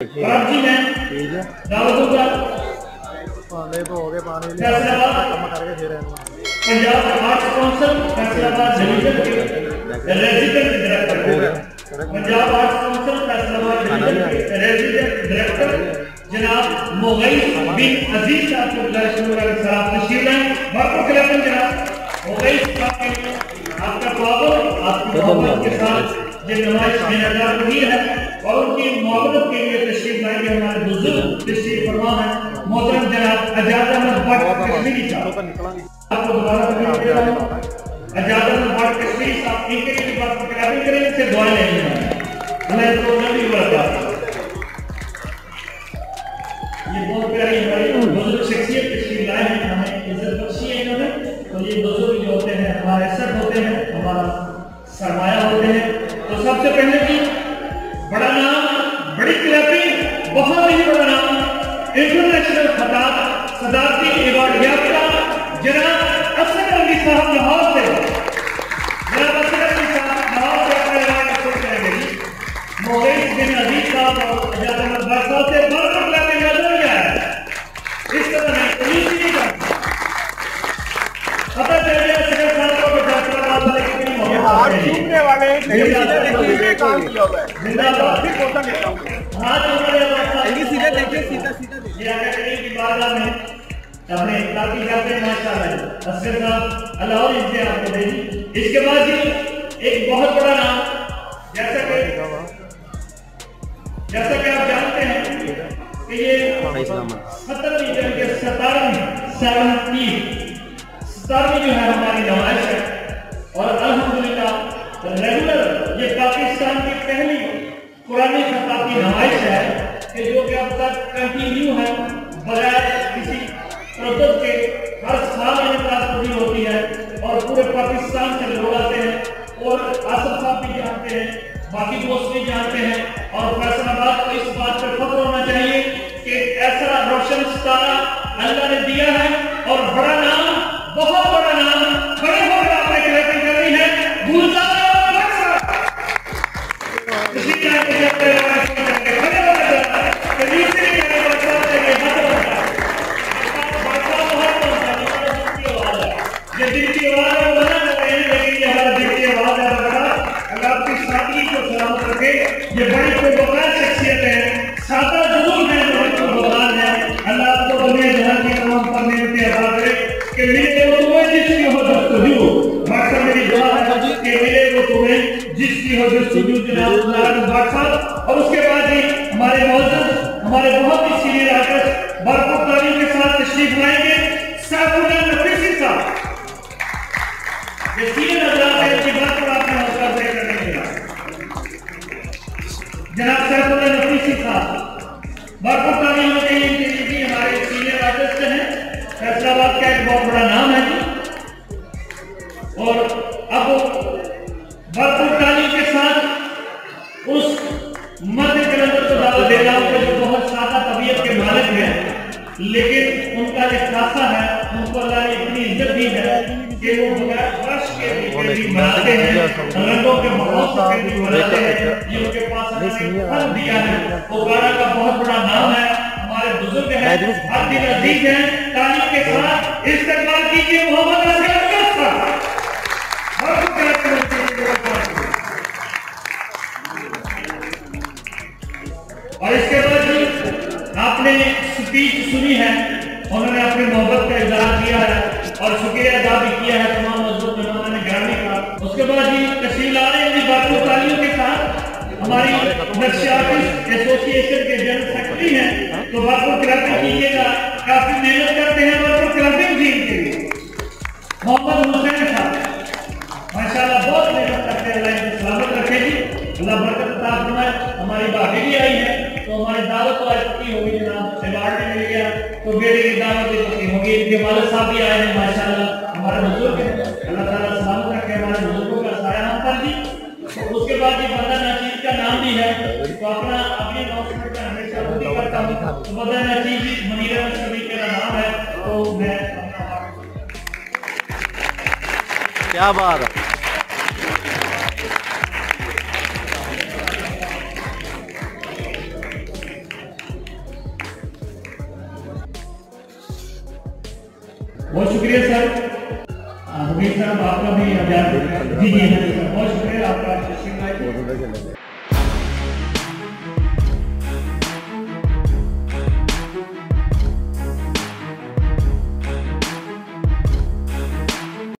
कराची में दावत दूंगा पानी तो हो गए पानी कम करके फिर Punjab arts council Faisalabad division के resident director Punjab arts council Faisalabad division के रेजिडेंट डायरेक्टर जनाब मोगैस बिन अजीज साहब को तशरीफ लाएं। भरपूर खिलाफत जनाब मोगैस साहब आपका स्वागत आपकी मोहब्बत के साथ ये नुमाइश बेनज़ीर हुई है और उनकी मोहब्बत के लिए तशरीफ लाएंगे हमारे बुजुर्ग तशरीफ फरमा है मोहतरम जनाब एजाज अहमद भट्ट कश्मीरी साहब। आपको दोबारा तकलीफ दे रहा हूं एजाज अहमद भट्ट कश्मीरी साहब इनके लिए बात करेंगे करेंगे से दुआ लेंगे अल्लाह इनको नबी बरकत। ये बहुत प्यारी हमारी बुजुर्ग शख्सियत तशरीफ लाए हैं हमें इज्जत बख्शी है इन्होंने और ये बुजुर्ग जो होते हैं हमारे असद होते हैं हमारा सरमाया होते हैं। तो सबसे पहले की बड़ा नाम बड़ी क्लैपिंग बहुत ही बड़ा नाम इंटरनेशनल खिताब सदाकती अवार्ड याफ्ता जनाब असद अली साहब लाहौर से जनाब असद अली साहब लाहौर से अपने अवार्ड को करेंगे मोगैस बिन अजीज साहब और एजाज अहमद भट्ट साहब से बड़ा क्लैपिंग नजर गया है इस तरह नहीं पुलिस नहीं करती पता चल गया असद साहब को फैसलाबाद वाले कितनी मोहब्बत है वाले देखिए काम किया हुआ है जिंदाबाद फिर कोटा लेता हूं हाथ ऊपर ये सीधे देखिए सीधा देखिए ये अकेडमी की बारगाह में अपने इख्तियार करते हैं माशाल्लाह असगर साहब अल्लाह और इज्जत आपको देगी। इसके बाद जी एक बहुत बड़ा नाम जैसा कि आप जानते हैं कि ये 17वीं जंग के 17वीं जो है हमारी नुमाइश है और अल्हम्दुलिल्लाह रेगुलर ये पाकिस्तान की पहली पुरानी खिताब की नुमाइश है कि जो कि अब तक कंटिन्यू है बगैर किसी प्रोजेक्ट के हर साल इनका पूरी होती है और पूरे पाकिस्तान से लोग आते हैं और आसिफ साहब भी जानते हैं बाकी दोस्त भी जानते हैं और फैसलाबाद को इस बात पर फख्र होना चाहिए कि ऐसा रोशन सितारा अल्लाह ने दिया है और बड़ा नाम बहुत बड़ा नाम खड़े होकर आपने क्लैपिंग करनी है गुलजार इसी तरह के खड़े होकर ये दिल की आवाज है बना रहे हैं लेकिन ये हमारा दिल की आवाज है बड़ा अल्लाह आपकी सादगी को सलामत रखे। ये बड़ी खुशबखार शख्सियत है सादा जुनून है बड़ी खुशबखार है अल्लाह आपको दुनिया जहान की तमाम पर नेमतें अता करे कि मिले वो तुम्हें जिसकी हो जस्तजू बादशाह मेरी दुआ है कि मिले वो तुम्हें जिसकी हो जस्तजू जनाब भट्ट साहब। और उसके बाद ही हमारे मौजूद हमारे बहुत ही सीनियर आर्टिस्ट भरपूर तारीफ के साथ तशरीफ लाएंगे सैफुल्लाह नफीसी साहब। ये सीनियर हजरात हैं इनकी बात पर आपने हौसला अफजाई करने के लिए जनाब सैफुल्लाह नफीसी साहब भरपूर तारीफ के लिए भी हमारे सीनियर आर्टिस्ट हैं फैसलाबाद का एक बहुत बड़ा नाम है और अब भरपूर तारीफ के साथ उस मध्य कलंदर को दावत दे रहा हूं जो बहुत सादा तबीयत के मालिक हैं लेकिन उनका एक खासा है उनको अल्लाह ने इतनी इज्जत दी है कि वो बगैर वर्ष के भी मनाते हैं रंगों के बहुत से भी मनाते हैं ये उनके पास फल दिया है वो गाना का बहुत बड़ा नाम है हमारे बुजुर्ग हैं हर दिन अजीज हैं तारीफ के साथ इस्तेमाल कीजिए मोहम्मद असगर साहब। और इसके बाद आपने स्पीच सुनी है उन्होंने अपनी मोहब्बत का इजहार किया है और शुक्रिया अदा भी किया है तमाम मौजूद मेहमानों ने गिरामी का। उसके बाद ही तशरीफ ला रहे हैं भरपूर तालियों के साथ हमारी नक्शियातिस्ट एसोसिएशन के जनरल सेक्रेटरी हैं तो भरपूर क्लबिंग कीजिएगा काफी मेहनत करते हैं भरपूर क्लबिंग टीम के लिए मोहम्मद हुसैन साहब माशाल्लाह बहुत मेहनत करते हैं अल्लाह इनको सलामत रखेगी अल्लाह बरकत अता फरमाए। हमारी भाभी भी आई है तो हमारी दावत तो आज पक्की होगी जनाब अवार्ड भी मिल गया तो बेटे की दावत भी पक्की होगी इनके वालिद साहब भी आए हैं माशाल्लाह हमारे बुजुर्ग हैं अल्लाह ताला सलामत रखे हमारे बुजुर्गों का साया हम पर जी। तो उसके बाद ये बंदा नाचीज का नाम भी है तो अपना अपनी अनाउंसमेंट में हमेशा पूरी करता हूँ तो बंदा नाचीज मनीरा नसीबी का नाम है तो मैं क्या बात है। बहुत शुक्रिया सर। हमीद साहब आपका भी आजाद जी जी हाँ सर, बहुत शुक्रिया आपका।